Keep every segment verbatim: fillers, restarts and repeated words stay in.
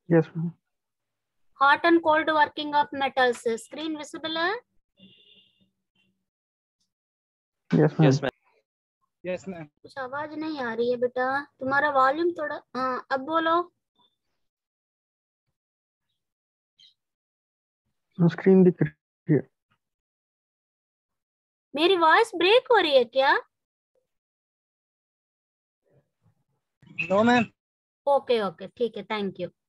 Yes, ma'am. Hot and cold working of metals. Screen visible है? Yes, ma'am. Yes, ma'am. Yes, ma'am. कुछ आवाज नहीं आ रही है बेटा, तुम्हारा वॉल्यूम थोड़ा, हाँ अब बोलो। स्क्रीन दिख रही है। मेरी वॉइस ब्रेक हो रही है क्या? No, ma'am. ओके ओके ठीक है, thank you.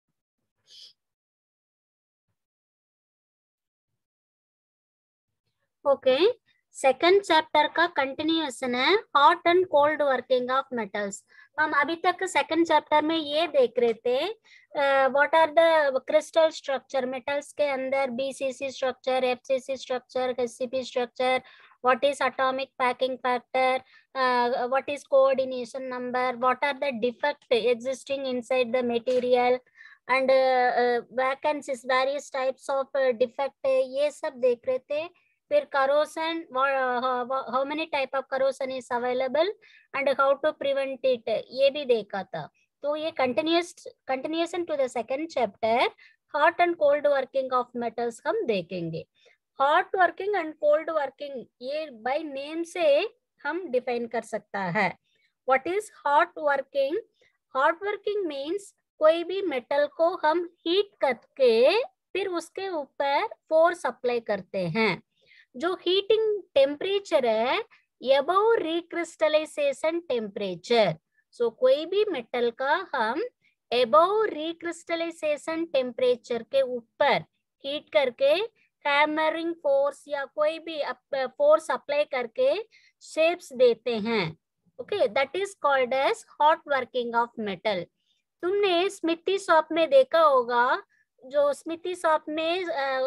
Okay, second chapter का कंटिन्यूएशन है, hot and cold working of metals. हम अभी तक सेकंड चैप्टर में ये देख रहे थे, what are the crystal structure, metals के अंदर BCC structure, FCC structure, HCP structure, what is atomic packing factor, uh, what is coordination number, what are the defect existing inside the material, and uh, uh, vacancies, various types of uh, defect, ये सब देख रहे थे। फिर corrosion, uh, how many type of corrosion is available and how to prevent it, ये भी देखा था। तो ये continuous continuation to the second chapter, hot and cold working of metals हम देखेंगे। Hot working and cold working ये by name से हम डिफाइन कर सकता है। What is hot working? Hot working means कोई भी मेटल को हम हीट करके फिर उसके ऊपर फोर्स अप्लाई करते हैं। जो हीटिंग टेम्परेचर है अबव रिक्रिस्टलाइजेशन टेम्परेचर। सो कोई भी मेटल का हम अबव रिक्रिस्टलाइजेशन टेम्परेचर के ऊपर हीट करके हैमरिंग फोर्स या कोई भी फोर्स अप्लाई करके शेप्स देते हैं। Okay, that is called as hot working of metal. तुमने स्मिथी शॉप में देखा होगा, जो स्मिथी शॉप में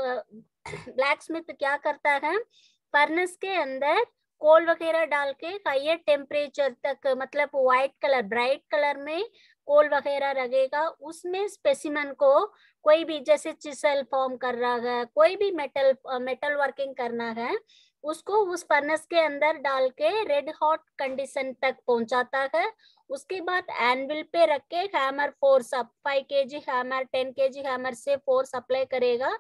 ब्लैक स्मिथ क्या करता है, फर्नेस के अंदर कोल वगैरह डाल के हायर टेम्परेचर तक, मतलब व्हाइट कलर ब्राइट कलर में कोल वगैरह लगेगा, उसमें स्पेसिमन को कोई भी जैसे चिसल फॉर्म कर रहा है, कोई भी मेटल मेटल वर्किंग करना है, उसको उस फर्नेस के अंदर डाल के रेड हॉट कंडीशन तक पहुंचाता है। उसके बाद एनविल पे रख के hammer force up, five KG hammer, ten KG hammer से फोर्स अप्लाई करेगा।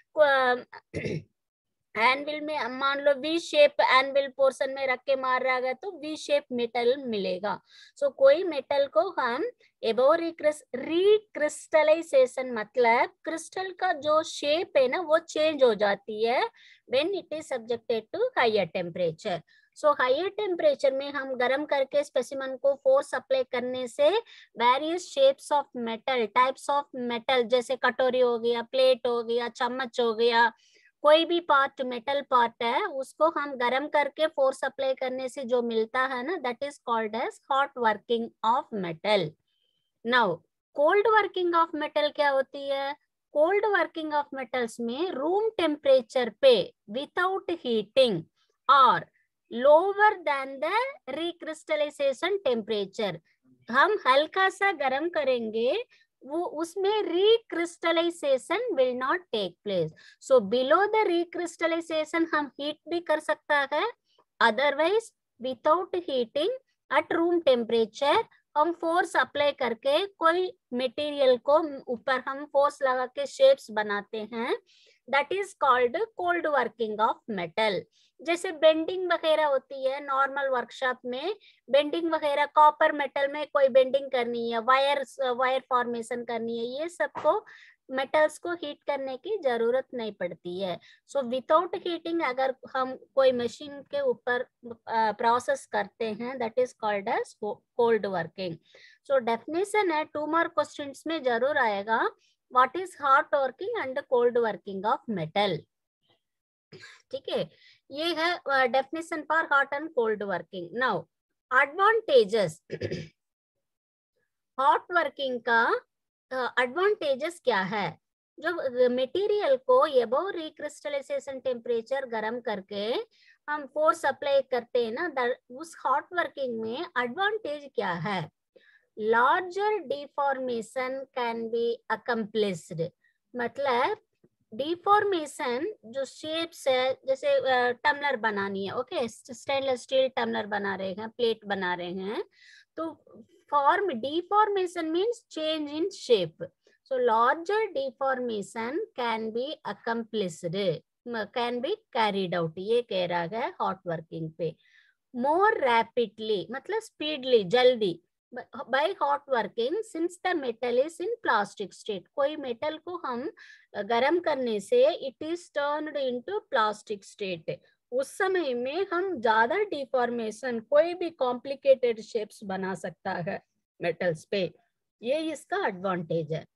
एनविल में मान लो वी शेप एनविल पोर्शन में रख के मार रहा है तो वी शेप मेटल मिलेगा। सो so, कोई मेटल को हम एबो रिक्रिस्टलाइजेशन, मतलब क्रिस्टल का जो शेप है ना वो चेंज हो जाती है when it is subjected to higher temperature. So higher temperature में हम गर्म करके स्पेसिमन को फोर्स अप्लाई करने से various shapes of metal, types of metal, जैसे कटोरी हो गया, प्लेट हो गया, चम्मच हो गया, कोई भी पार्ट मेटल पार्ट है उसको हम गरम करके फोर्स अप्लाई करने से जो मिलता है ना, that is called as hot working of metal. Now cold working of metal क्या होती है? कोल्ड वर्किंग ऑफ मेटल्स में रूम टेम्परेचर पे विदाउट हीटिंग और lower than the recrystallization temperature, हम हल्का सा गरम करेंगे, वो उसमें recrystallization will not take place. So below the recrystallization हम हीट भी कर सकता है, otherwise without heating at room temperature हम फोर्स अप्लाई करके कोई मटेरियल को ऊपर हम फोर्स लगा के शेप्स बनाते हैं, that is called cold working of metal. जैसे बेंडिंग वगैरह होती है नॉर्मल वर्कशॉप में, बेंडिंग वगैरह कॉपर मेटल में कोई बेंडिंग करनी है, वायर वायर फॉर्मेशन करनी है, ये सबको मेटल्स को हीट करने की जरूरत नहीं पड़ती है। सो विदाउट हीटिंग अगर हम कोई मशीन के ऊपर प्रोसेस करते हैं, that is called as cold working. So definition है, टू मार्क क्वेश्चंस में जरूर आएगा, what is hot working and cold working of metal. ठीक है, ये है definition for hot and cold working. Now advantages, hot working का एडवांटेजेस uh, क्या है? जो मटेरियल को अबव रिक्रिस्टलाइजेशन टेम्परेचर गरम करके हम फोर्स अप्लाई करते हैं ना, उस हॉट वर्किंग में एडवांटेज क्या है? Larger deformation can be accomplished, मतलब डिफॉर्मेशन जो शेप्स है, जैसे टम्बलर बनानी है, ओके स्टेनलेस स्टील टम्बलर बना रहे हैं, प्लेट बना रहे हैं, तो form deformation means change in shape. So larger deformation can be accomplished, can be carried out. ये कह रहा है hot working पे. More rapidly, मतलब speedily, जल्दी. By hot working, since the metal is in plastic state. कोई metal को हम गर्म करने से it is turned into plastic state. उस समय में हम ज्यादा deformation, कोई भी complicated shapes बना सकता है metals पे. ये इसका advantage है.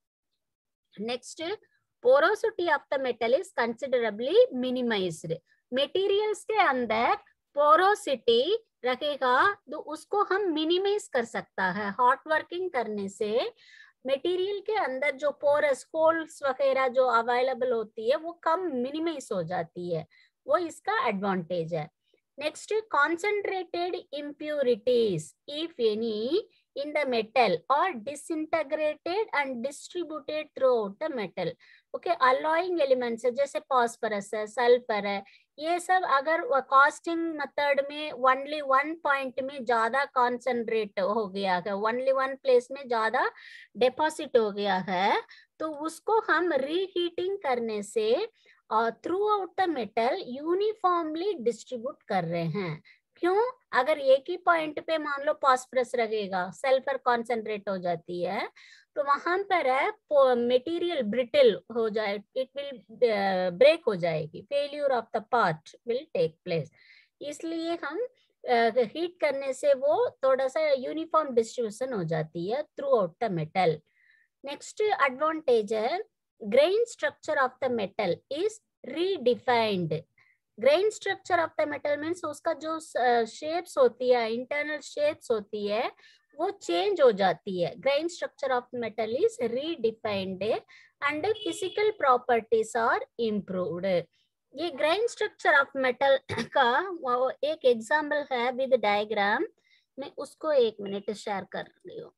Next, porosity of the metal is considerably minimized. Materials के अंदर porosity रखेगा तो उसको हम मिनिमाइज कर सकता है. हॉट वर्किंग करने से मटेरियल के अंदर जो पोरस होल्स वगैरह जो अवेलेबल होती है वो कम मिनिमाइज हो जाती है. वो इसका एडवांटेज है. Next, concentrated impurities if any in the metal or disintegrated and distributed throughout the metal. Okay, alloying elements है जैसे phosphorus है, sulfur है, ये सब अगर कास्टिंग मेथड में ओनली वन पॉइंट में ज्यादा कॉन्सेंट्रेट हो गया है, ओनली वन प्लेस में ज्यादा डिपॉजिट हो गया है, तो उसको हम रीहीटिंग करने से throughout the metal uniformly distribute कर रहे हैं. क्यों? अगर एक ही पॉइंट पे मान लो फॉस्फोरस रहेगा, सल्फर कॉन्सेंट्रेट हो जाती है, तो वहां पर है मटेरियल ब्रिटल हो जाए, इट विल ब्रेक हो जाएगी, failure of the part will take place. इसलिए हम हीट uh, करने से वो थोड़ा सा यूनिफॉर्म डिस्ट्रीब्यूशन हो जाती है throughout the metal. Next advantage है, grain structure of the metal is redefined. Grain structure of the metal means उसका जो शेप्स होती है, इंटरनल शेप्स होती है, वो चेंज हो जाती है. Grain structure of metal is redefined and physical properties are improved. ये ग्रेन स्ट्रक्चर ऑफ मेटल का वो एक एग्जाम्पल है विद डायग्राम. मैं उसको एक मिनट शेयर कर रही हूँ.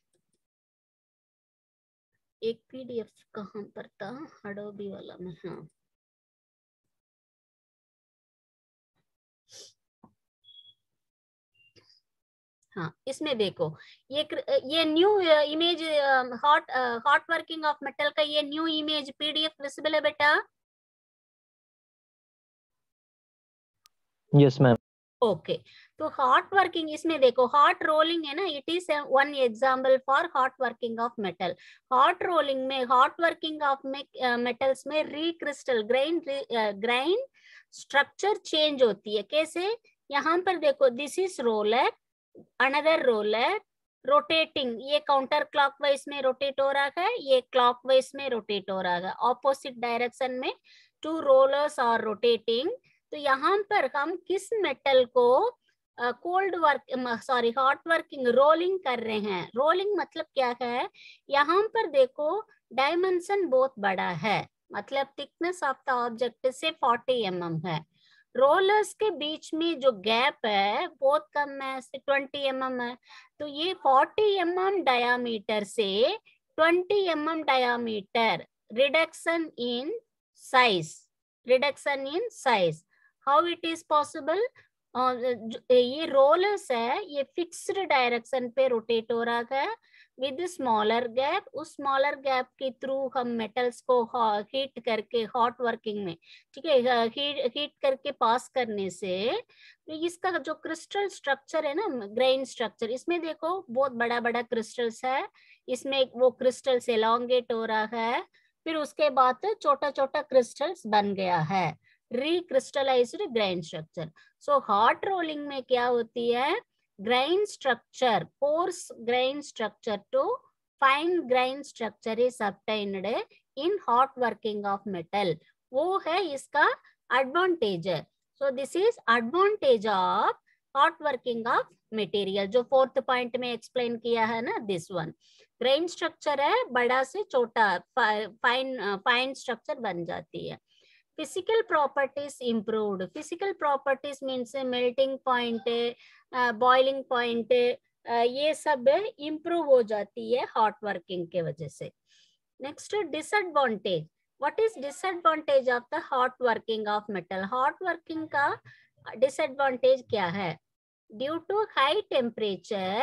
एक पीडीएफ कहाँ पर था, अडोबी वाला में. हाँ, हाँ, इसमें देखो ये ये new image hot hot working of metal का ये न्यू इमेज पीडीएफ विजिबल है बेटा? Yes ma'am. ओके, तो हॉट वर्किंग इसमें देखो, हॉट रोलिंग है ना, it is one example for hot working of metal. Hot rolling में, हॉट वर्किंग ऑफ मेटल्स में recrystal grain grain structure change होती है. कैसे? यहाँ पर देखो, this is roller, another roller rotating, ये काउंटर क्लॉकवाइज में रोटेट हो रहा है, ये क्लॉकवाइज में रोटेट हो रहा है, ऑपोजिट डायरेक्शन में टू रोलर्स आर रोटेटिंग. तो यहाँ पर हम किस मेटल को cold work sorry hot working rolling कर रहे हैं. रोलिंग मतलब क्या है? यहाँ पर देखो डायमेंशन बहुत बड़ा है, मतलब थिकनेस ऑफ द ऑब्जेक्ट से फोर्टी एम एम है. रोलर्स के बीच में जो गैप है बहुत कम है, ट्वेंटी एम एम है. तो ये फोर्टी एम एम डायामीटर से twenty M M diameter reduction in size, reduction in size. How it is possible? ये रोलर्स है, ये फिक्स्ड डायरेक्शन पे रोटेट हो रहा है विद स्मॉलर गैप. उस स्मॉलर गैप के थ्रू हम मेटल्स को हीट करके हॉट वर्किंग में, ठीक है, हीट हीट करके पास करने से तो इसका जो क्रिस्टल स्ट्रक्चर है ना, ग्रेन स्ट्रक्चर, इसमें देखो बहुत बड़ा बड़ा क्रिस्टल्स है, इसमें वो क्रिस्टल्स एलोंगेट हो रहा है, फिर उसके बाद छोटा छोटा क्रिस्टल्स बन गया है, recrystallized grain structure. So hot rolling में क्या होती है? grain structure, coarse grain structure to fine grain structure is obtained in hot working of metal. वो है इसका advantage है. So this is advantage of hot working of material. जो fourth point में explain किया है ना, this one. Grain structure है, बड़ा से छोटा fine fine structure बन जाती है. Physical properties improved. Physical properties means melting point, boiling point, ये सब इम्प्रूव हो जाती है हॉट वर्किंग के वजह से. Next disadvantage. What is disadvantage of the hot working of metal? Hot working का डिसएडवांटेज क्या है? Due to high temperature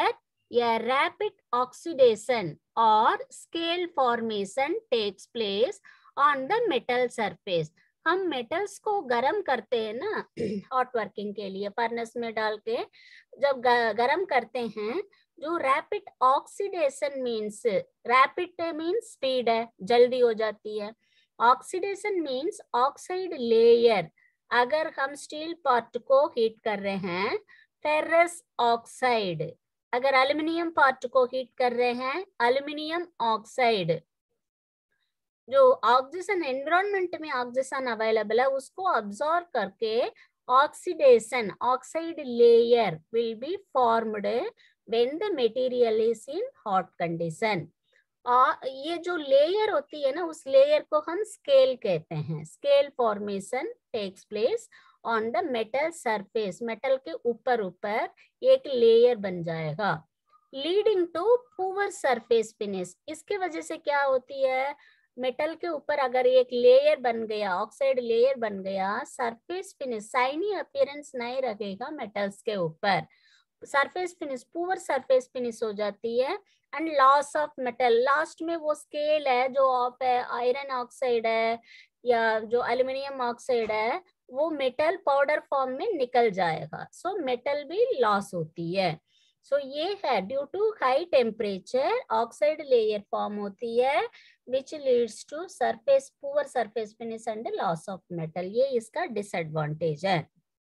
a rapid oxidation or scale formation takes place on the metal surface. हम metals को गरम करते हैं ना hot working के लिए, फर्नेस में डाल के जब गरम करते हैं, जो rapid oxidation means, rapid means speed है, जल्दी हो जाती है, ऑक्सीडेशन मीन्स ऑक्साइड लेयर। अगर हम स्टील पार्ट को हीट कर रहे हैं फेरस ऑक्साइड, अगर एल्युमिनियम पार्ट को हीट कर रहे हैं एल्युमिनियम ऑक्साइड, जो ऑक्सीजन एनवायरनमेंट में ऑक्सीजन अवेलेबल है उसको अब्सॉर्ब करके oxidation oxide layer will be formed when the material is in hot condition. और ये जो लेयर होती है ना, उस लेयर को हम स्केल कहते हैं। Scale formation takes place on the metal surface, metal के ऊपर ऊपर एक लेयर बन जाएगा, leading to poor surface finish. इसके वजह से क्या होती है, मेटल के ऊपर अगर एक लेयर बन गया, ऑक्साइड लेयर बन गया, सरफेस फिनिश शाइनी अपीयरेंस नहीं रखेगा मेटल्स के ऊपर, surface finish poor surface finish हो जाती है। And loss of metal, last में वो स्केल है जो ऑफ है आयरन ऑक्साइड है या जो एल्युमिनियम ऑक्साइड है, वो मेटल पाउडर फॉर्म में निकल जाएगा, सो so, मेटल भी लॉस होती है। सो so, ये है due to high temperature oxide layer form होती है which leads to surface poor surface finish and loss of metal, ये इसका डिसएडवांटेज है।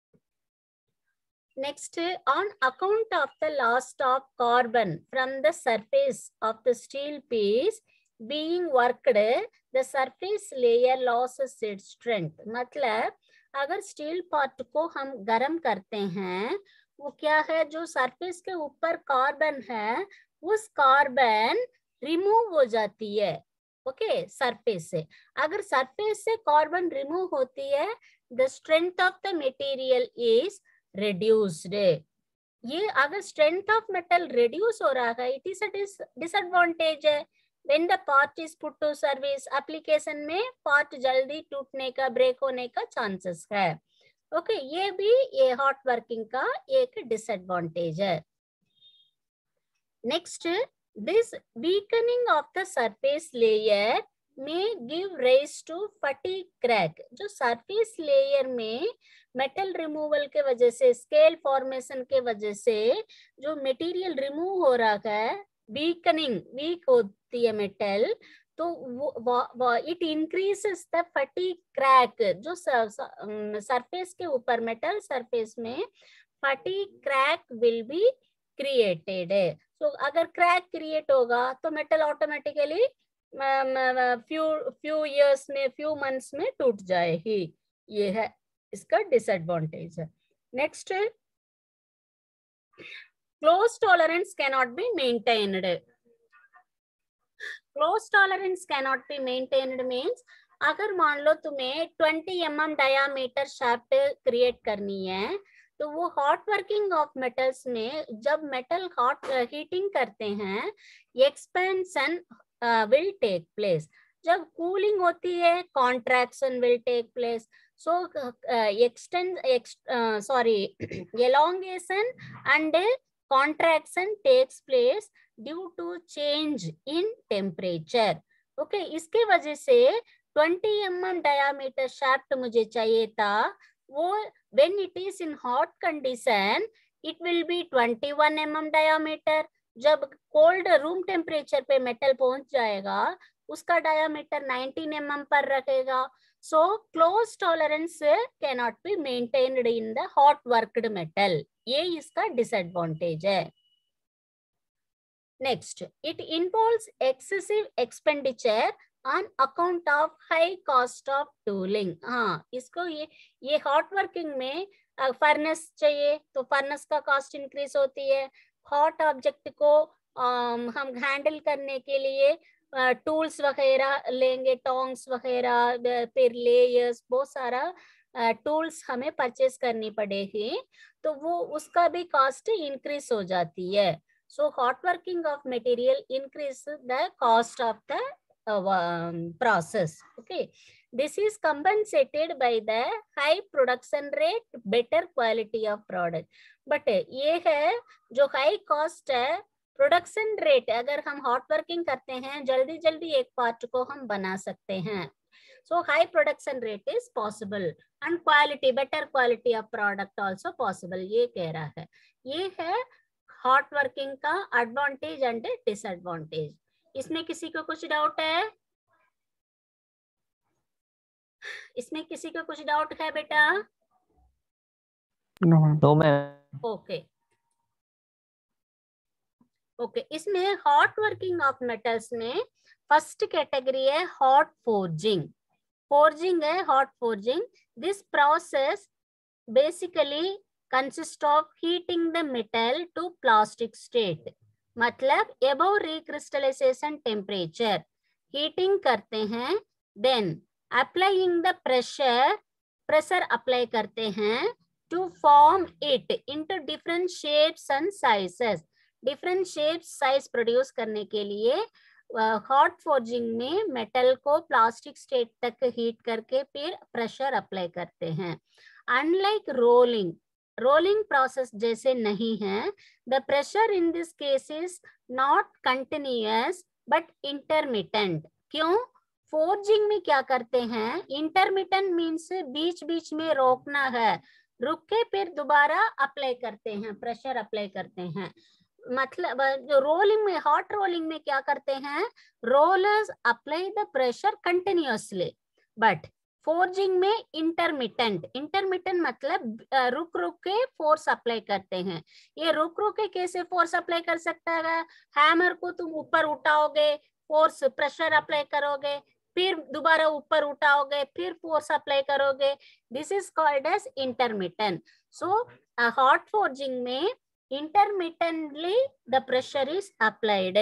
Next, on account of the loss of carbon from the surface of the steel piece being worked, the surface layer loses its strength। मतलब अगर steel part को हम गरम करते हैं, वो क्या है, जो सरफेस के ऊपर कार्बन है उस कार्बन रिमूव हो जाती है, ओके okay, सरफेस से। अगर सरफेस से कार्बन रिमूव होती है, the strength of the material is reduced. ये अगर स्ट्रेंथ ऑफ मेटल रिड्यूस हो रहा है, इट इज अ डिसएडवांटेज है। When the part is put to service, application में पार्ट जल्दी टूटने का, ब्रेक होने का चांसेस है, ओके okay, ये भी ये हॉट वर्किंग का एक डिसएडवांटेज है। Next, this weakening of the surface layer may give rise to fatigue crack। जो surface layer में metal removal के वजह से, scale formation के वजह से जो material remove हो रहा है, weakening, weak होती है metal, तो वो it increases the fatigue crack। जो surface के ऊपर metal surface में fatigue crack will be created है। तो so, अगर क्रैक क्रिएट होगा तो metal automatically few few years में, फ्यू मंथ्स में टूट जाएगी। ये है इसका डिसएडवांटेज है। Next, close tolerance can not be maintained. Close tolerance can not be maintained means, अगर मान लो तुम्हें twenty M M diameter shaft create करनी है, तो वो हॉट वर्किंग ऑफ मेटल्स में जब मेटल हॉट हीटिंग करते हैं, एक्सपेंशन विल टेक प्लेस। जब कूलिंग होती है, contraction will take place. So extend sorry elongation and contraction takes place due to change in temperature, okay okay, इसके वजह से twenty M M diameter shaft मुझे चाहिए था, वो when it is in hot condition it will be twenty one M M diameter। जब cold room temperature पे metal पहुंच जाएगा, उसका डायामीटर नाइनटीन एम एम पर रखेगा। So close tolerance can not be maintained in the hot worked metal, ये इसका disadvantage है। Next, it involves excessive expenditure on account of high cost of tooling. हाँ, इसको ये ये हॉट वर्किंग में फर्नेस चाहिए तो फर्नेस का कॉस्ट इंक्रीज होती है। हॉट ऑब्जेक्ट को um, हम हैंडल करने के लिए टूल्स uh, वगैरह लेंगे, टोंग्स वगैरह, फिर लेयर्स, बहुत सारा टूल्स uh, हमें परचेज करनी पड़ेगी, तो वो उसका भी कॉस्ट इंक्रीज हो जाती है। So hot working of material increase the cost of the Uh, um, process, okay, this is compensated by the high production rate, better quality of product। but ये है जो high cost है production rate, अगर हम hot working करते हैं जल्दी जल्दी एक पार्ट को हम बना सकते हैं. So high production rate is possible and quality, better quality of product also possible. ये कह रहा है. ये है hot working का advantage and disadvantage. इसमें किसी को कुछ डाउट है? इसमें किसी को कुछ डाउट है बेटा? No ma'am. No ma'am. Okay okay इसमें हॉट वर्किंग ऑफ मेटल्स में फर्स्ट कैटेगरी है हॉट फोर्जिंग. फोर्जिंग है hot forging. This process basically consist of heating the metal to plastic state. मतलब अबव रिक्रिस्टलाइजेशन टेम्परेचर हीटिंग करते हैं. Then applying the pressure, pressure apply करते हैं to form it into different shapes and sizes. Different shapes size produce करने के लिए hot uh, forging में metal को प्लास्टिक स्टेट तक हीट करके फिर प्रेशर अप्लाई करते हैं. अनलाइक रोलिंग, रोलिंग प्रोसेस जैसे नहीं है. The pressure in this case is not continuous but intermittent. क्यों? फोर्जिंग में क्या करते हैं, इंटरमिटेंट मीन्स बीच बीच में रोकना है, रुक के फिर दोबारा अप्लाई करते हैं, प्रेशर अप्लाई करते हैं. मतलब जो रोलिंग में, हॉट रोलिंग में क्या करते हैं, rollers apply the pressure continuously. But forging में इंटरमिटेंट, इंटरमिटेंट मतलब रुक रुक के फोर्स अप्लाई करते हैं. ये रुक रुक के कैसे फोर्स अप्लाई कर सकता है? हैमर को तुम ऊपर उठाओगे, फोर्स प्रेशर अप्लाई करोगे, फिर दोबारा ऊपर उठाओगे, फिर फोर्स अप्लाई करोगे. This is called as intermittent. So hot forging में intermittently the pressure is applied.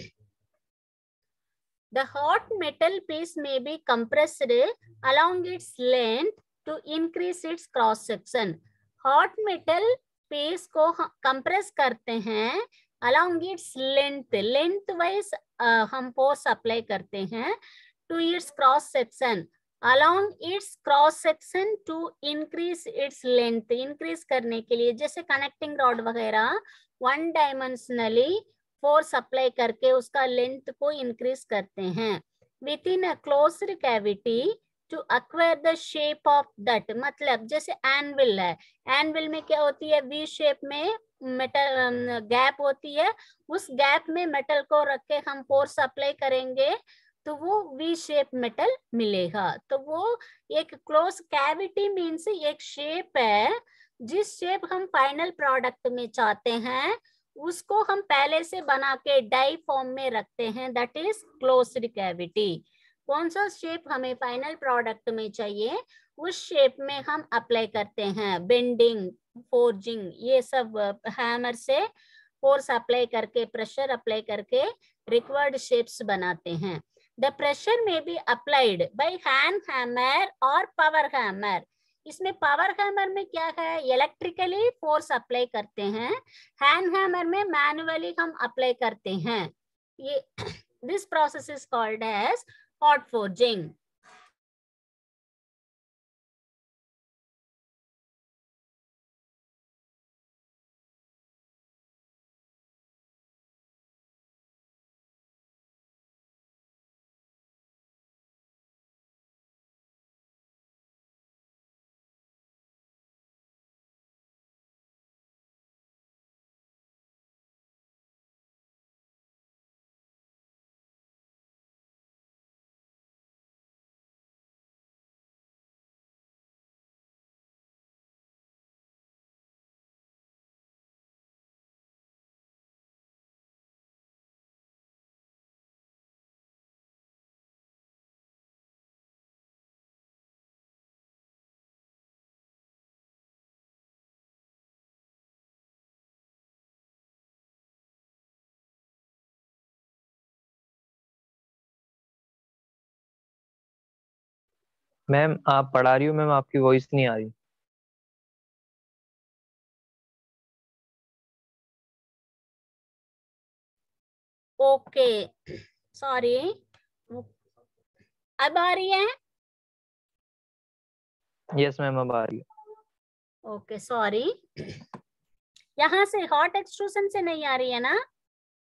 The hot metal piece may be compressed along its length to increase its cross section. Hot metal piece को compress करते हैं along its length, length wise uh, हम force apply करते हैं to its cross section. along its cross section to increase its length, increase करने के लिए जैसे कनेक्टिंग रॉड वगैरह वन डायमेंशनली फोर्स अप्लाई करके उसका लेंथ को इंक्रीज करते हैं. Within a closed cavity to acquire the shape of that. मतलब जैसे एनविल है, एनविल में क्या होती है, वी शेप में मेटल गैप होती है, उस गैप में मेटल को रख के हम फोर्स अप्लाई करेंगे तो वो वी शेप मेटल मिलेगा. तो वो एक क्लोज कैविटी मीन्स एक शेप है, जिस शेप हम फाइनल प्रोडक्ट में चाहते हैं उसको हम पहले से बना के डाई फॉर्म में रखते हैं, दैट इज क्लोज्ड कैविटी. कौन सा शेप हमें फाइनल प्रोडक्ट में चाहिए उस शेप में हम अप्लाई करते हैं. बेंडिंग, फोर्जिंग, ये सब हैमर से फोर्स अप्लाई करके, प्रेशर अप्लाई करके रिक्वायर्ड शेप्स बनाते हैं. The pressure may be applied by hand hammer or power hammer. इसमें पावर हैमर में क्या है, इलेक्ट्रिकली फोर्स अप्लाई करते हैं. हैंड हैमर में मैनुअली हम अप्लाई करते हैं. ये this process is called as hot forging. Ma'am आप पढ़ा रही हो, मैम आपकी वॉइस नहीं आ रही. ओके सॉरी, अब आ रही है? यस मैम अब आ रही है. ओके सॉरी, यहाँ से हॉट एक्सट्रूशन से नहीं आ रही है ना?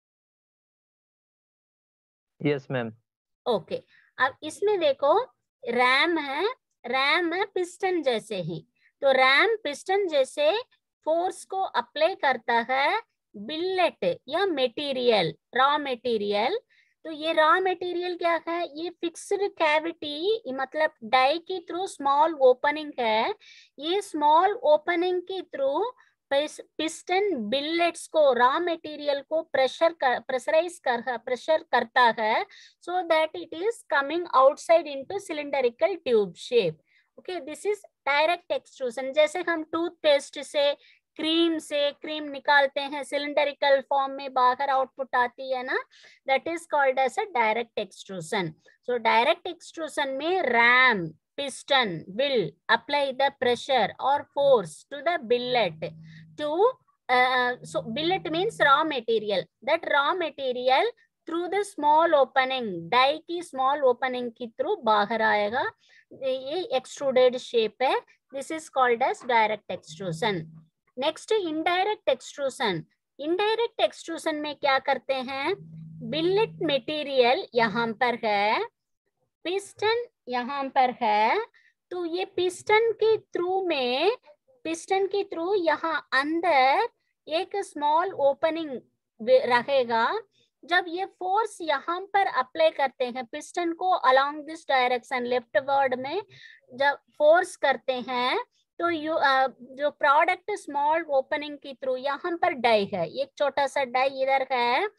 Yes ma'am. ओके, अब इसमें देखो रैम है, रैम है पिस्टन जैसे ही, तो रैम पिस्टन जैसे फोर्स को अप्लाई करता है बिलेट या मटेरियल, रॉ मटेरियल। तो ये रॉ मटेरियल क्या है, ये फिक्स्ड कैविटी मतलब डाई के थ्रू स्मॉल ओपनिंग है, ये स्मॉल ओपनिंग के थ्रू पिस्टन बिलेट्स को, रॉ मटेरियल को प्रेशर कर प्रेशराइज कर प्रेशर करता है, so that it is coming outside into cylindrical tube shape. Okay, this is direct extrusion. जैसे हम टूथपेस्ट से, क्रीम से क्रीम निकालते हैं, सिलिंडरिकल फॉर्म में बाहर आउटपुट आती है ना, that is called as a direct extrusion. So direct extrusion में ram piston will apply the pressure or force to the billet to uh, so billet means raw material, that raw material through the small opening, die की small opening के through बाहर आएगा, ये extruded shape है, this is called as direct extrusion. Next indirect extrusion. Indirect extrusion में क्या करते हैं, billet material यहाँ पर है, पिस्टन यहाँ पर है, तो ये पिस्टन के थ्रू में, पिस्टन के थ्रू यहाँ अंदर एक स्मॉल ओपनिंग रहेगा, जब ये फोर्स यहाँ पर अप्लाई करते हैं पिस्टन को along this direction leftward में जब फोर्स करते हैं, तो यू uh, जो प्रोडक्ट स्मॉल ओपनिंग के थ्रू यहाँ पर डाई है, एक छोटा सा डाई इधर है,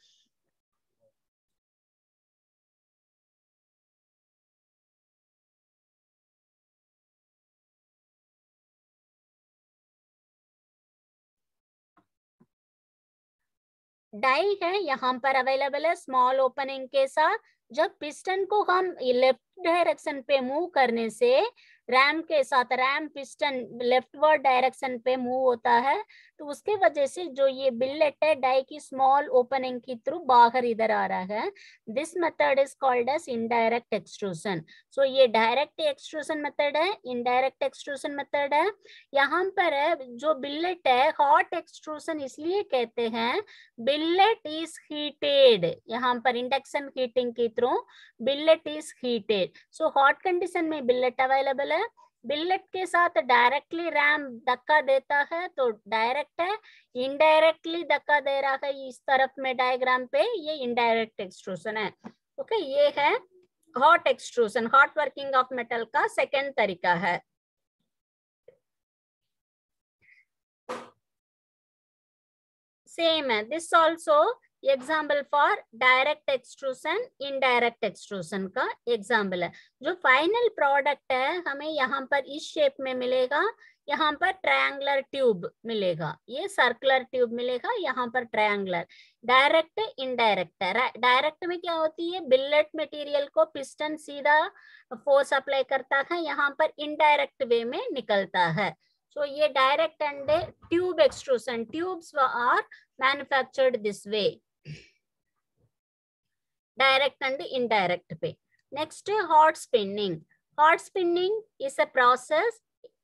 डाई है यहाँ पर अवेलेबल है स्मॉल ओपनिंग के साथ। जब पिस्टन को हम लेफ्ट डायरेक्शन पे मूव करने से रैम के साथ, रैम पिस्टन लेफ्टवर्ड डायरेक्शन पे मूव होता है, तो उसके वजह से जो ये बिलेट है डाई की स्मॉल ओपनिंग के थ्रू बाहर इधर आ रहा है, this method is called as indirect extrusion. So ये डायरेक्ट एक्सट्रूशन मेथड है, इनडायरेक्ट एक्सट्रूशन मेथड है। यहाँ पर है जो बिलेट है, हॉट एक्सट्रूशन इसलिए कहते हैं, बिलेट इज हीटेड, यहाँ पर इंडक्शन हीटिंग के through billet is heated. So hot condition में बिलेट अवेलेबल है, बिलेट के साथ डायरेक्टली रैम धक्का देता है तो डायरेक्ट है, इनडायरेक्टली धक्का दे रहा है इस तरफ में डायग्राम पे, ये इनडायरेक्ट एक्सट्रूशन है। ओके okay, ये है hot extrusion, hot working of metal का सेकेंड तरीका है। सेम है, this also example for direct extrusion, indirect extrusion का एग्जाम्पल है। जो फाइनल प्रोडक्ट है हमें यहाँ पर इस शेप में मिलेगा, यहाँ पर ट्रायंगुलर ट्यूब मिलेगा, ये सर्कुलर ट्यूब मिलेगा, यहाँ पर ट्रायंगुलर। डायरेक्ट इनडायरेक्ट है, डायरेक्ट में क्या होती है, बिलेट मटेरियल को पिस्टन सीधा फोर्स अप्लाई करता है, यहाँ पर इनडायरेक्ट वे में निकलता है। So ये direct and tube extrusion, tubes are manufactured this way, direct and indirect way. Next hot spinning. Hot spinning is a process.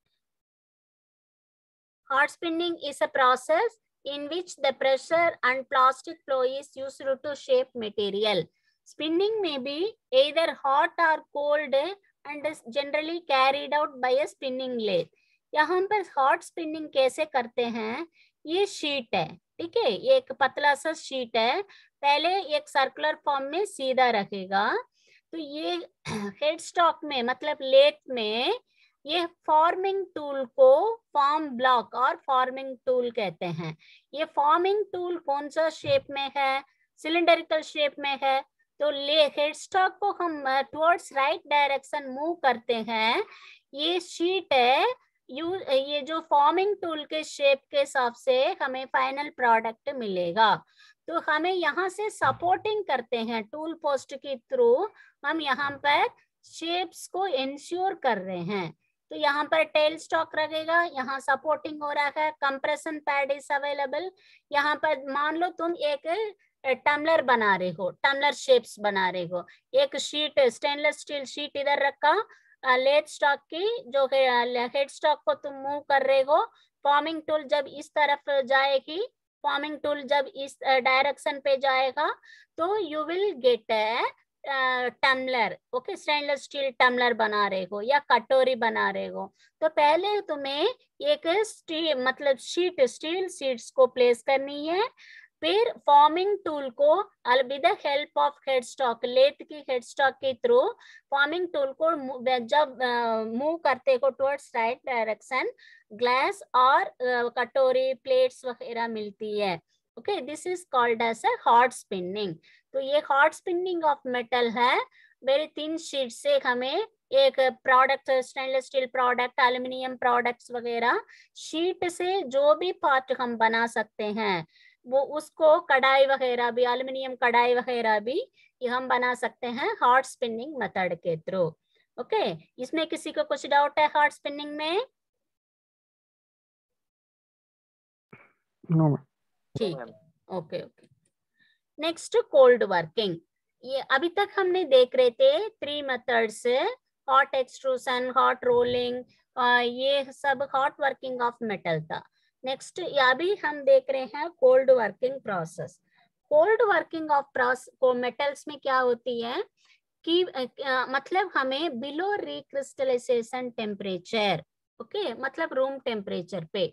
Hot spinning is a process in which the pressure and plastic flow is used to shape material. Spinning may be either hot or cold and is generally carried out by a spinning lathe. यहाँ पर hot spinning कैसे करते हैं, ये sheet है, ठीक है, ये एक पतला सा शीट है, पहले एक सर्कुलर फॉर्म में सीधा रखेगा, तो ये हेड स्टॉक में मतलब लेथ में ये फॉर्मिंग टूल को फॉर्म ब्लॉक और फॉर्मिंग टूल कहते हैं। ये फॉर्मिंग टूल कौन सा शेप में है, सिलिंडरिकल शेप में है, तो ले हेड स्टॉक को हम टुवर्ड्स राइट डायरेक्शन मूव करते हैं, ये शीट है, यू ये जो फॉर्मिंग टूल के शेप के हिसाब से हमें फाइनल प्रोडक्ट मिलेगा। तो हमें यहाँ से सपोर्टिंग करते हैं टूल पोस्ट के थ्रू, हम यहाँ पर शेप्स को इंश्योर कर रहे हैं। तो यहाँ पर टेल स्टॉक रहेगा, यहाँ सपोर्टिंग हो रहा है, कंप्रेशन पैड इज अवेलेबल। यहाँ पर मान लो तुम एक टम्बलर बना रहे हो, टम्बलर शेप्स बना रहे हो, एक शीट स्टेनलेस स्टील शीट इधर रखा, लेथ स्टॉक की जो हेड स्टॉक को तुम मूव कर रहे हो, फॉर्मिंग टूल जब इस तरफ जाएगी, फॉर्मिंग टूल जब इस डायरेक्शन पे जाएगा, तो you will get tumbler, okay, stainless steel tumbler बना रहे हो या कटोरी बना रहे हो, तो पहले तुम्हें एक स्टील मतलब शीट स्टील शीट्स को प्लेस करनी है। फिर फॉर्मिंग टूल को with the help of headstock, lathe की हेडस्टॉक के थ्रू फॉर्मिंग टूल को जब मूव करते हो टुवर्ड्स राइट डायरेक्शन, ग्लास और कटोरी प्लेट्स वगैरह मिलती है। Okay, this is called as a hot spinning. तो ये हॉट स्पिनिंग ऑफ मेटल है। मेरी तीन शीट से हमें एक product, stainless steel product, aluminium products वगैरह, शीट से जो भी पार्ट हम बना सकते हैं वो उसको कढ़ाई वगैरह भी, एल्यूमिनियम कढ़ाई वगैरह भी ये हम बना सकते हैं हॉट स्पिनिंग मेथड के थ्रू। ओके, इसमें किसी को कुछ डाउट है हॉट स्पिनिंग में? No ma'am. ठीक है, okay okay. Next cold working. ये अभी तक हमने देख रहे थे three methods, hot extrusion, hot rolling, ये सब हॉट वर्किंग ऑफ मेटल था। नेक्स्ट अभी हम देख रहे हैं cold working process. Cold working of process को मेटल्स में क्या होती है कि uh, मतलब हमें बिलो रिक्रिस्टलाइजेशन टेम्परेचर, ओके, मतलब रूम टेम्परेचर पे।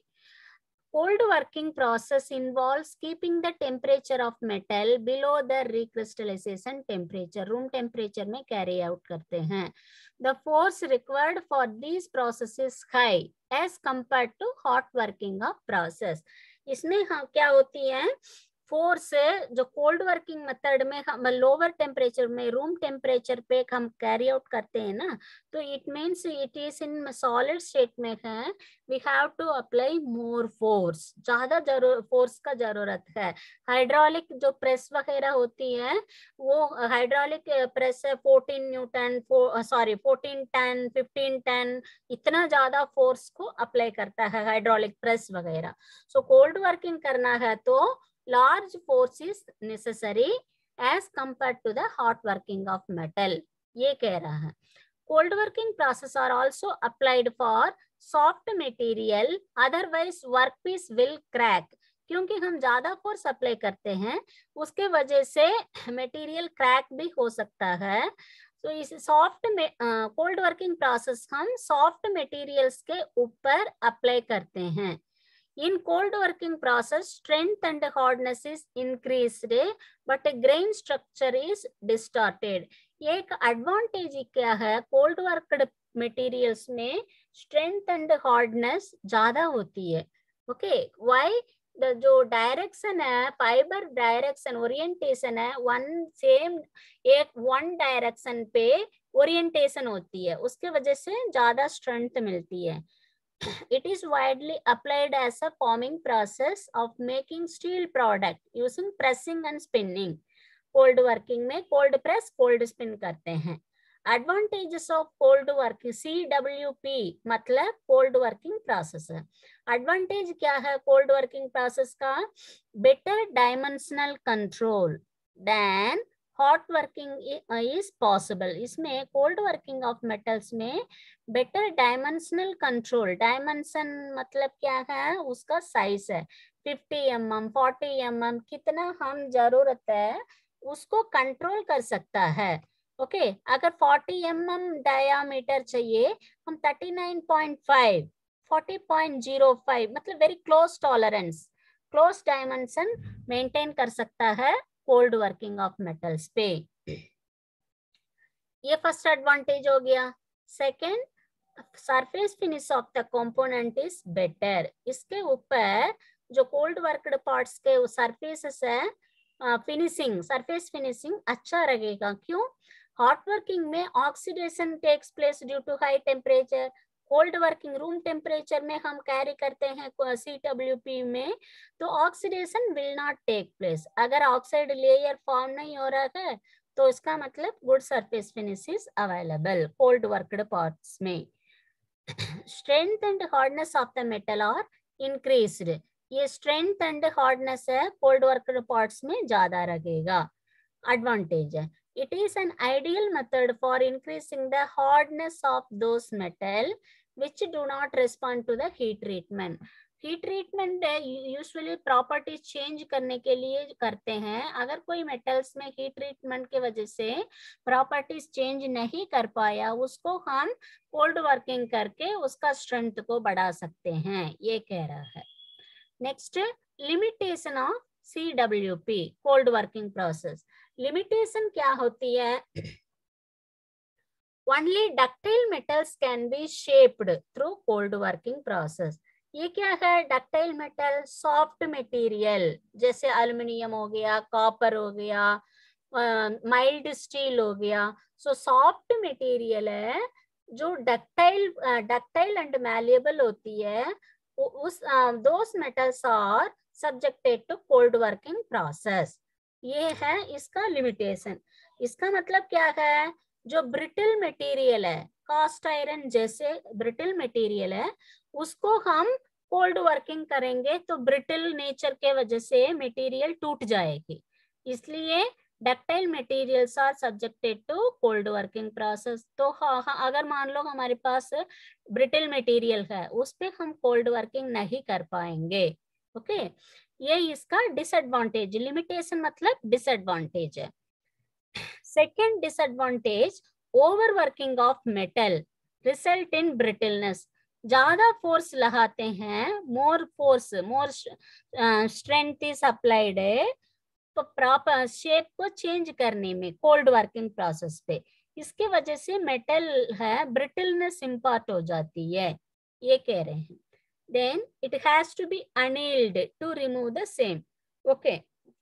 Cold working process involves keeping the temperature of metal below the recrystallization temperature. Room temperature में carry out करते हैं. The force required for these processes is high as compared to hot working of process. इसमें हम क्या होती है force, जो cold working method में हम लोअर टेम्परेचर में रूम टेम्परेचर पे हम कैरी आउट करते हैं ना, तो it means it is in solid state में है, we have to apply more force, ज्यादा जरूर फोर्स का जरूरत है। हाइड्रोलिक जो प्रेस वगैरह होती है वो हाइड्रोलिक प्रेस है fourteen newton, sorry fourteen ton, fifteen ton, इतना ज्यादा फोर्स को अप्लाई करता है हाइड्रोलिक प्रेस वगैरह। सो कोल्ड वर्किंग करना है तो large force is necessary as compared to the hot working of metal, ये कह रहा है। Cold working process are also applied for soft material, otherwise workpiece will crack। क्योंकि हम ज्यादा फोर्स अप्लाई करते हैं उसके वजह से मटेरियल क्रैक भी हो सकता है। तो so, इस सॉफ्ट में कोल्ड वर्किंग प्रोसेस हम सॉफ्ट मटेरियल्स के ऊपर अप्लाई करते हैं। In cold working process, strength and hardness is increased, but grain structure is distorted. ये एक एडवांटेज क्या है, कोल्ड वर्कड मटेरियल्स में स्ट्रेंथ एंड हार्डनेस ज्यादा होती है। Okay, why? जो डायरेक्शन है, फाइबर डायरेक्शन ओरिएंटेशन है, वन सेम एक वन डायरेक्शन पे ओरिएंटेशन होती है, उसके वजह से ज्यादा स्ट्रेंथ मिलती है। It is widely applied as a forming process of making steel product using pressing and spinning. Cold working में cold press, cold spin करते हैं। Advantages of cold working, C W P मतलब cold working process है। Advantage क्या है cold working process का? Better dimensional control than hot working is possible. इसमें cold working of metals में बेटर डायमेंशनल कंट्रोल, डायमेंशन मतलब क्या है, उसका साइज है fifty M M, forty M M, कितना हम जरूरत है उसको कंट्रोल कर सकता है। Okay okay? अगर फोर्टी एम एम डायामीटर चाहिए, हम thirty nine point five, forty point zero five मतलब very close tolerance, close dimension maintain कर सकता है कोल्ड वर्किंग ऑफ मेटल्स पे। ये फर्स्ट एडवांटेज हो गया। Second, surface finish of the component is better. इसके ऊपर जो कोल्ड वर्कड पार्ट्स के सरफेसेस है, फिनिशिंग, सरफेस फिनिशिंग अच्छा रहेगा। क्यों? हॉट वर्किंग में oxidation takes place due to high temperature. Cold working room temperature में हम कैरी करते हैं सी डब्ल्यू पी में, तो oxidation will not take place. अगर ऑक्साइड लेयर फॉर्म नहीं हो रहा है तो इसका मतलब good surface finish is available cold worked parts में। Strength and hardness of the metal are increased. ये स्ट्रेंथ एंड हार्डनेस है कोल्ड वर्कड पार्ट्स में ज्यादा रहेगा, एडवांटेज है। It is an ideal method for increasing the hardness of those metal which do not respond to the heat treatment. Heat treatment usually properties change करने के लिए करते हैं। अगर कोई मेटल्स में हीट ट्रीटमेंट के वजह से प्रॉपर्टीज चेंज नहीं कर पाया, उसको हम कोल्ड वर्किंग करके उसका स्ट्रेंथ को बढ़ा सकते हैं, ये कह रहा है। Next, limitation of C W P, cold working process. Limitation क्या होती है? Only ductile metals can be shaped through cold working process. ये क्या है? डक्टाइल मेटल, सॉफ्ट मटेरियल जैसे एल्युमिनियम हो गया, कॉपर हो गया, माइल्ड स्टील हो गया। सो सॉफ्ट मटेरियल है जो डक्टाइल डक्टाइल एंड मैलिएबल होती है, उस those metals are subjected to cold working process. ये है इसका लिमिटेशन। इसका मतलब क्या है? जो ब्रिटल मटेरियल है, कास्ट आयरन जैसे ब्रिटल मटेरियल है, उसको हम कोल्ड वर्किंग करेंगे तो ब्रिटल नेचर के वजह से मटेरियल टूट जाएगी। इसलिए ductile materials are subjected to cold working process. तो हाँ, हाँ, अगर मान लो हमारे पास ब्रिटल मटेरियल है, उस पे हम कोल्ड वर्किंग नहीं कर पाएंगे। ओके, ये इसका डिसएडवांटेज। लिमिटेशन मतलब डिसएडवांटेज है। Second disadvantage, overworking of metal result in brittleness. ज्यादा फोर्स लगाते हैं, more force, more strength is applied है तो प्रॉपर शेप को चेंज करने में कोल्ड वर्किंग प्रोसेस पे, इसके वजह से मेटल है ब्रिटलनेस इम्पार्ट हो जाती है, ये कह रहे हैं। Then it has to be annealed to remove the same. Okay,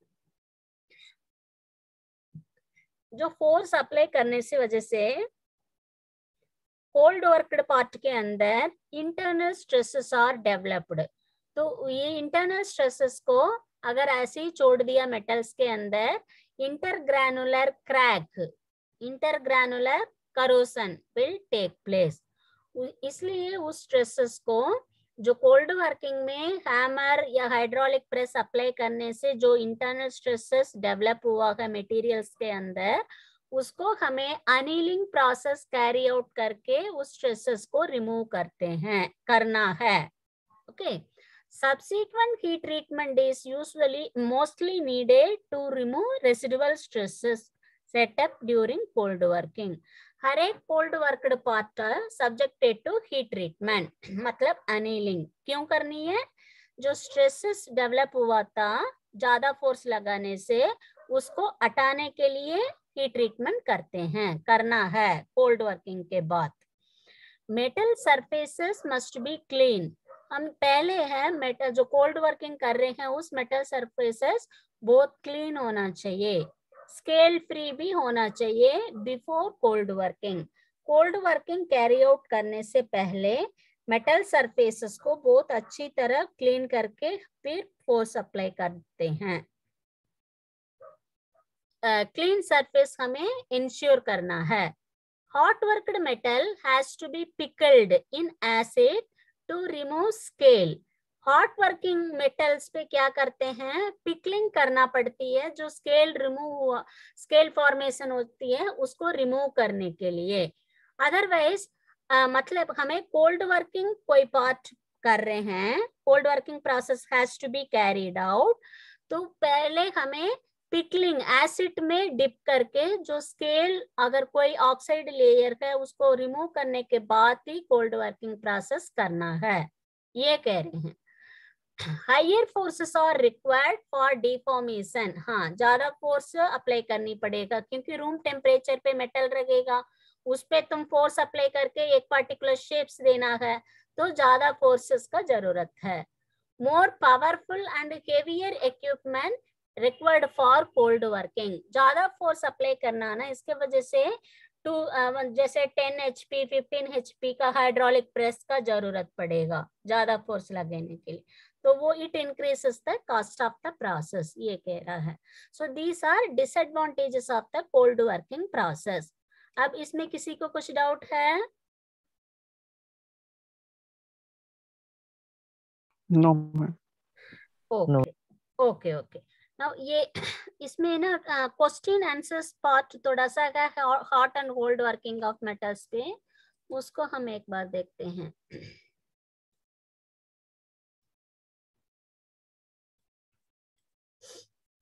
जो फोर्स अप्लाई करने से वजह से कोल्ड वर्कड पार्ट के अंदर इंटरनल स्ट्रेसेस आर डेवलप्ड। तो ये इंटरनल स्ट्रेसेस को अगर ऐसे ही छोड़ दिया मेटल्स के अंदर, intergranular crack, intergranular corrosion will take place. इसलिए उस स्ट्रेसेस को जो कोल्ड वर्किंग में हैमर या हाइड्रोलिक प्रेस अप्लाई करने से जो इंटरनल स्ट्रेसेस डेवलप हुआ है मटेरियल्स के अंदर, उसको हमें अनीलिंग प्रोसेस कैरी आउट करके उस स्ट्रेसेस को रिमूव करते हैं करना है। Okay, subsequent heat treatment is usually mostly needed to remove residual stresses set up during cold working. हर एक cold worked part subjected to heat treatment, मतलब अनीलिंग क्यों करनी है? जो स्ट्रेसेस डेवलप हुआ था ज्यादा फोर्स लगाने से, उसको हटाने के लिए हीट ट्रीटमेंट करते हैं, करना है कोल्ड वर्किंग के बाद। Metal surfaces must be clean. हम पहले है मेटल जो कोल्ड वर्किंग कर रहे हैं, उस मेटल सरफेसेस बहुत क्लीन होना चाहिए, स्केल फ्री भी होना चाहिए before cold working. Cold working carry out करने से पहले मेटल सरफेसेस को बहुत अच्छी तरह क्लीन करके फिर फोर्स अप्लाई करते हैं। क्लीन uh, सरफेस हमें इंश्योर करना है। Hot worked metal has to be pickled in acid to remove scale. Hot working metals पे क्या करते हैं? पिकलिंग करना पड़ती है, जो स्केल रिमूव हुआ, स्केल फॉर्मेशन होती है उसको रिमूव करने के लिए। अदरवाइज मतलब हमें कोल्ड वर्किंग कोई पार्ट कर रहे हैं, cold working process has to be carried out, तो पहले हमें पिकलिंग एसिड में डिप करके जो स्केल अगर कोई ऑक्साइड लेयर है उसको रिमूव करने के बाद ही कोल्ड वर्किंग प्रोसेस करना है, ये कह रहे हैं। Higher forces are required for deformation. हाँ, ज्यादा फोर्स अप्लाई करनी पड़ेगा क्योंकि रूम टेम्परेचर पे मेटल लगेगा, उस पे तुम फोर्स अप्लाई करके एक पर्टिकुलर शेप्स देना है, तो ज्यादा फोर्सेस का जरूरत है। More powerful and heavier equipment required for cold working. ज्यादा फोर्स अप्लाई करना ना, इसके वजह से टू जैसे ten H P fifteen H P का हाइड्रोलिक प्रेस का जरूरत पड़ेगा ज्यादा फोर्स लगाने के लिए, तो वो it increases the cost of the process, ये कह रहा है। So these are disadvantages of the cold working process. अब इसमें किसी को कुछ डाउट है? No ma'am. Okay okay okay. Now ये इसमें ना क्वेश्चन आंसर्स पार्ट थोड़ा सा है hot and cold working of metals पे, उसको हम एक बार देखते हैं।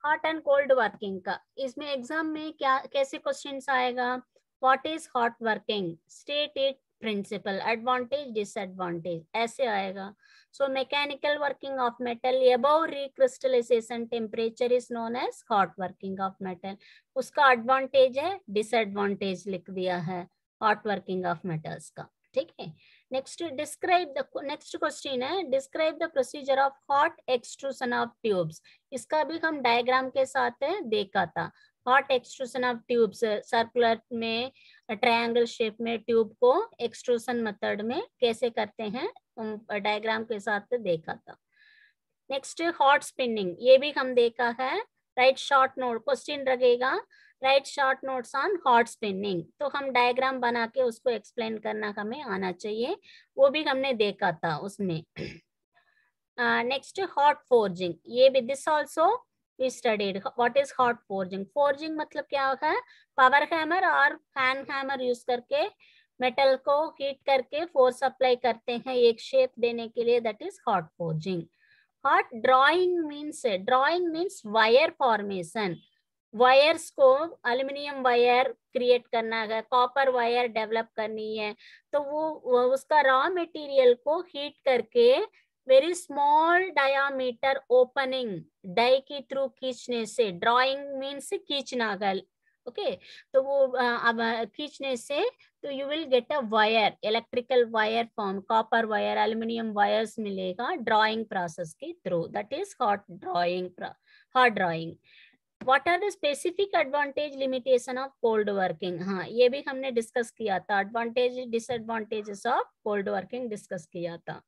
हॉट एंड कोल्ड वर्किंग का इसमें एग्जाम में क्या कैसे क्वेश्चंस आएगा? What is hot working, state it principle, advantage disadvantage, ऐसे आएगा. So mechanical working of metal above recrystallization temperature is known as hot working of metal. उसका एडवांटेज है, डिसएडवांटेज लिख दिया है हॉट वर्किंग ऑफ मेटल्स का. ठीक है. Next describe the next question है describe the procedure of hot extrusion of tubes. इसका भी हम डायग्राम के साथ देखा था. Hot extrusion of tubes, circular में ट्रायंगल शेप में ट्यूब को एक्सट्रूशन मेथड में कैसे करते हैं डायग्राम के साथ देखा था. नेक्स्ट हॉट स्पिनिंग, ये भी हम देखा है. राइट शॉर्ट नोट क्वेश्चन लगेगा, write short notes on hot spinning. तो हम डायग्राम बना के उसको एक्सप्लेन करना हमें आना चाहिए, वो भी हमने देखा था उसमें. नेक्स्ट हॉट फोर्जिंग, ये भी this also we studied. What is hot forging? Forging मतलब क्या होगा? पावर हैमर और फैन हैमर यूज करके मेटल को हीट करके फोर्स अप्लाई करते हैं एक शेप देने के लिए, that is hot forging. Hot drawing means drawing means wire formation. Wires को एल्यूमिनियम वायर क्रिएट करना है, कॉपर वायर डेवलप करनी है, तो वो, वो उसका रॉ मटेरियल को हीट करके very small diameter opening die के थ्रू खींचने से, ड्रॉइंग मीन्स खींचना गल. ओके, तो वो अब खींचने से तो you will get a wire, electrical wire form, copper wire, aluminium wires मिलेगा ड्रॉइंग प्रोसेस के थ्रू. That is hot drawing, hot drawing. What are the specific advantage limitation of cold working? हाँ, ये भी हमने डिस्कस किया था. Advantage disadvantages of cold working discuss किया था.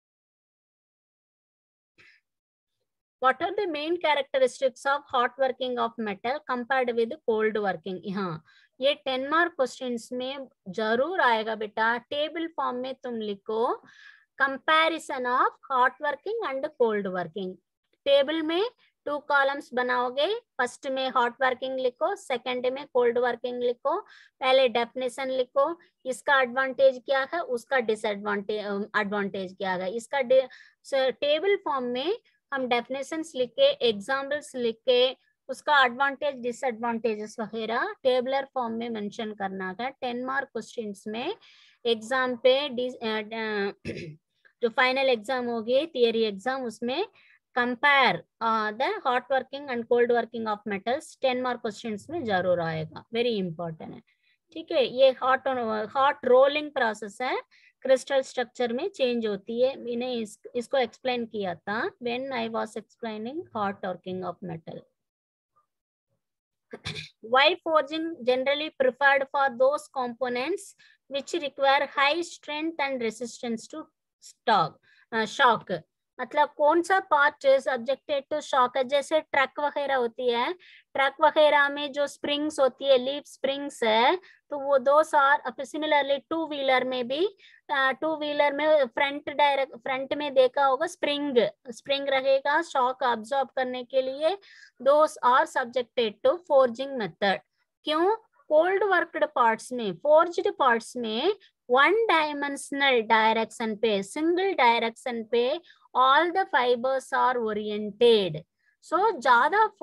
What are the main characteristics of hot working of metal compared with cold working? हाँ, ये टेन मार्क क्वेश्चंस में जरूर आएगा बेटा. टेबल फॉर्म में तुम लिखो comparison of hot working and cold working. Table में टू कॉलम्स बनाओगे, फर्स्ट में हॉट वर्किंग लिखो, सेकंड में कोल्ड वर्किंग लिखो. पहले डेफिनेशन लिखो, इसका एडवांटेज क्या है, उसका डिसएडवांटेज एडवांटेज क्या है. इसका टेबल फॉर्म में हम डेफिनेशंस लिख के, एग्जाम्पल्स लिख के, उसका एडवांटेज डिसएडवांटेजेस वगैरह टेबलर फॉर्म में मेंशन करना है. टेन मार्क क्वेश्चंस में एग्जाम पे जो फाइनल एग्जाम होगी थियरी एग्जाम, उसमें compare the hot working and cold working of metals ten mark questions में जरूर आएगा. वेरी इंपॉर्टेंट है. ठीक है. ये हॉट हॉट रोलिंग प्रोसेस है, क्रिस्टल स्ट्रक्चर में चेंज होती है. मैंने इस, इसको एक्सप्लेन किया था when I was explaining hot working of metal. Why forging generally preferred for those components which require high strength and resistance to stock, uh, shock? मतलब कौन सा पार्ट सब्जेक्टेड टू शॉक है? जैसे ट्रक वगैरह होती है, ट्रक वगैरह में जो स्प्रिंग्स होती है, लीफ स्प्रिंग्स है, तो वो दो सार. सिमिलरली टू व्हीलर में भी, टू व्हीलर में फ्रंट डायरेक्ट फ्रंट में देखा होगा स्प्रिंग स्प्रिंग रहेगा शॉक अब्सॉर्ब करने के लिए. Those are subjected to forging method. क्यों? कोल्ड वर्क्ड पार्ट्स में, फोर्ज्ड पार्ट्स में वन डायमेंशनल डायरेक्शन पे, सिंगल डायरेक्शन पे all the fibers are oriented. So ज्यादा